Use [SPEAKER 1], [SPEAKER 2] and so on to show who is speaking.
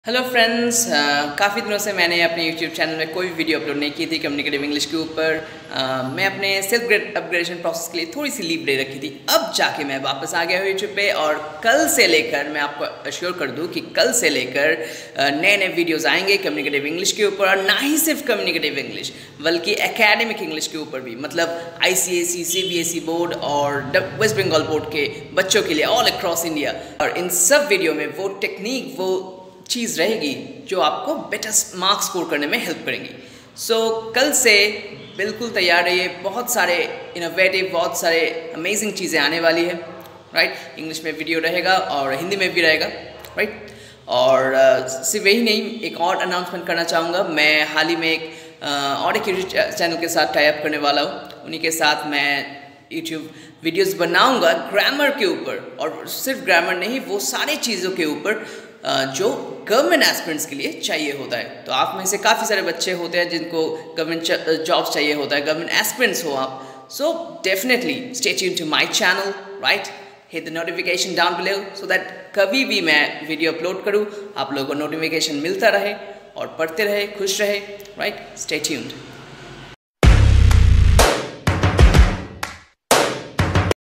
[SPEAKER 1] Hello friends, काफ़ी दिनों से मैंने अपने यूट्यूब चैनल में कोई वीडियो अपलोड नहीं की थी कम्युनिकेटिव इंग्लिश के ऊपर। मैं अपने सेल्फ ग्रेड अपग्रेडेशन प्रोसेस के लिए थोड़ी सी लीव ले रखी थी। अब जाके मैं वापस आ गया हूँ यूट्यूब पे और कल से लेकर मैं आपको अश्योर कर दूँ कि कल से लेकर नए नए वीडियोज़ आएंगे कम्युनिकेटिव इंग्लिश के ऊपर। और ना ही सिर्फ कम्युनिकेटिव इंग्लिश बल्कि एकेडमिक इंग्लिश के ऊपर भी, मतलब ICSE, CBSE बोर्ड और वेस्ट बंगाल बोर्ड के बच्चों के लिए ऑल अक्रॉस इंडिया। और इन सब वीडियो में वो टेक्निक, वो चीज़ रहेगी जो आपको बेटर मार्क्स स्कोर करने में हेल्प करेंगी। सो कल से बिल्कुल तैयार रहिए। बहुत सारे इनोवेटिव, बहुत सारे अमेजिंग चीज़ें आने वाली है, राइट। इंग्लिश में वीडियो रहेगा और हिंदी में भी रहेगा, राइट। और सिर्फ यही नहीं, एक और अनाउंसमेंट करना चाहूँगा। मैं हाल ही में एक और एक यूट्यूब चैनल के साथ टाई अप करने वाला हूँ। उन्हीं के साथ मैं यूट्यूब वीडियोस बनाऊंगा ग्रामर के ऊपर, और सिर्फ ग्रामर नहीं, वो सारी चीज़ों के ऊपर जो गवर्नमेंट एस्पिरेंट्स के लिए चाहिए होता है। तो आप में से काफ़ी सारे बच्चे होते हैं जिनको गवर्नमेंट जॉब्स चाहिए होता है, गवर्नमेंट एस्पिरेंट्स हो आप। So definitely stay tuned to my channel, right. Hit the notification down below so that कभी भी मैं वीडियो अपलोड करूँ आप लोगों को नोटिफिकेशन मिलता रहे और पढ़ते रहे, खुश रहे, राइट। Stay tuned.